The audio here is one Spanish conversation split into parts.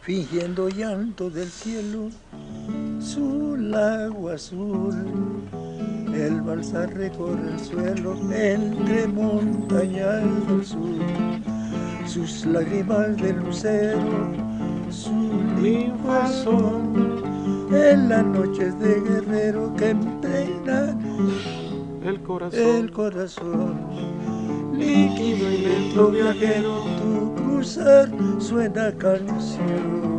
fingiendo llanto del cielo, su lago azul. El balsa recorre el suelo entre montañas del sur, sus lágrimas de lucero, su linfazón, en las noches de guerrero que emplenan el corazón. Líquido y lento viajero, tu cruzar suena canción.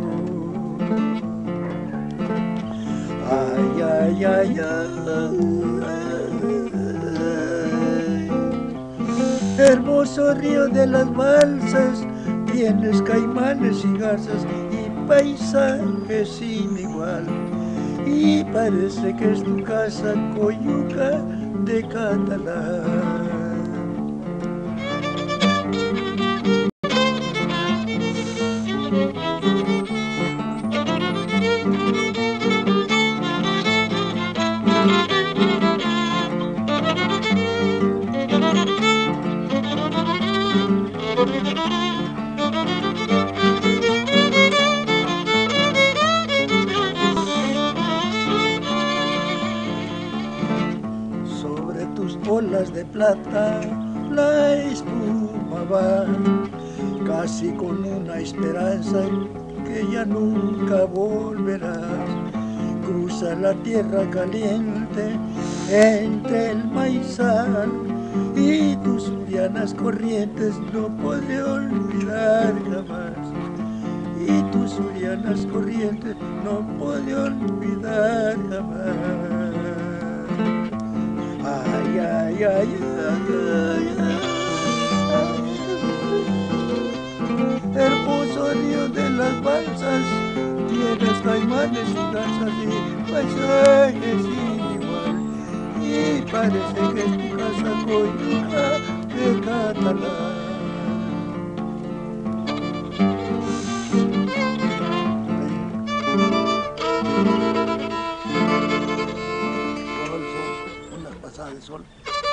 Ay, ay, ay, ay. Hermoso río de las balsas, tienes caimanes y garzas y paisajes sin igual. Y parece que es tu casa, Coyuca de Catalán. Sobre tus olas de plata la espuma va, casi con una esperanza que ya nunca volverás. Cruza la tierra caliente entre el maizal y tus lianas corrientes no podré olvidar jamás. Y tus lianas corrientes no podré olvidar jamás. Ay, ay, ay, ay, ay, ay. Hermoso río de las balsas, tienes caimanes y garzas y paisajes sin igual. Y parece que es tu casa, Coyuca de Catalán. Una pasada de sol.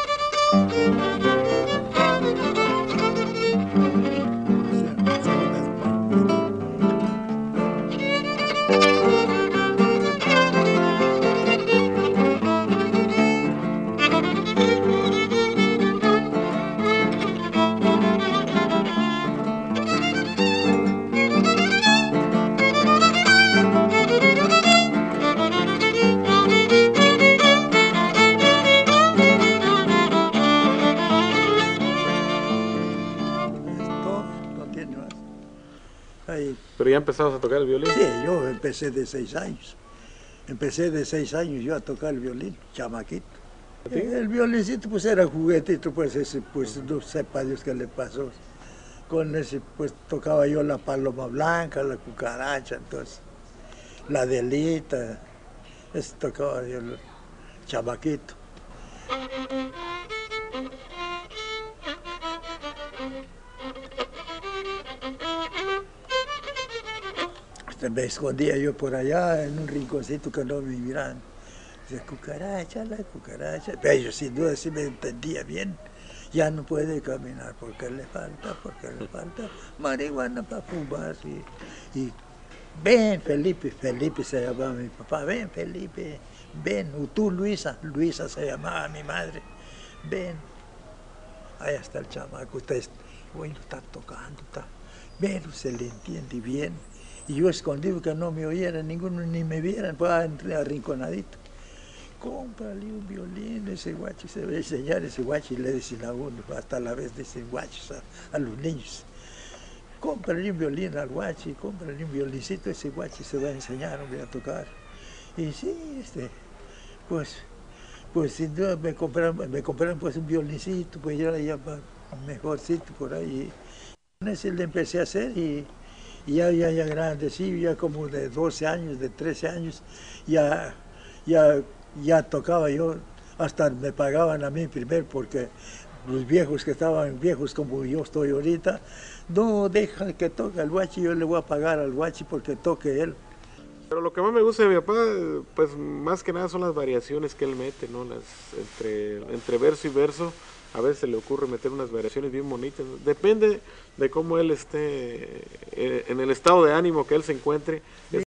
Ahí. ¿Pero ya empezabas a tocar el violín? Sí, yo empecé de 6 años. Empecé de 6 años yo a tocar el violín, chamaquito. ¿Sí? El violincito pues era juguetito, pues ese, pues no sepa Dios qué le pasó. Con ese pues tocaba yo la paloma blanca, la cucaracha, entonces, la delita, ese tocaba yo el chamaquito. Me escondía yo por allá en un rinconcito que no me miraban. Dice, cucaracha, la cucaracha. Pero ellos sin duda sí me entendía bien. Ya no puede caminar porque le falta marihuana para fumar. Y ven, Felipe, Felipe se llamaba mi papá, ven, Felipe, ven. O tú, Luisa, Luisa se llamaba mi madre, ven. Ahí está el chamaco, bueno, está tocando, pero se le entiende bien. Y yo escondido que no me oyeran ninguno ni me vieran, pues entré arrinconadito. Cómprale un violín, ese guachi, se va a enseñar ese guachi, le dicen a uno, hasta la vez dicen guachos a los niños. Cómprale un violín al guachi, cómprale un violincito, ese guachi se va a enseñar a tocar. Y sí, pues sin duda me compraron pues un violincito, pues yo ya mejorcito por ahí. Con ese le empecé a hacer y ya grande, sí, ya como de 12 años, de 13 años, ya tocaba yo, hasta me pagaban a mí primero, porque los viejos que estaban viejos como yo estoy ahorita, no dejan que toque el guachi, yo le voy a pagar al guachi porque toque él. Pero lo que más me gusta de mi papá, pues más que nada son las variaciones que él mete, ¿no? Entre verso y verso, a veces se le ocurre meter unas variaciones bien bonitas. Depende de cómo él esté, en el estado de ánimo que él se encuentre.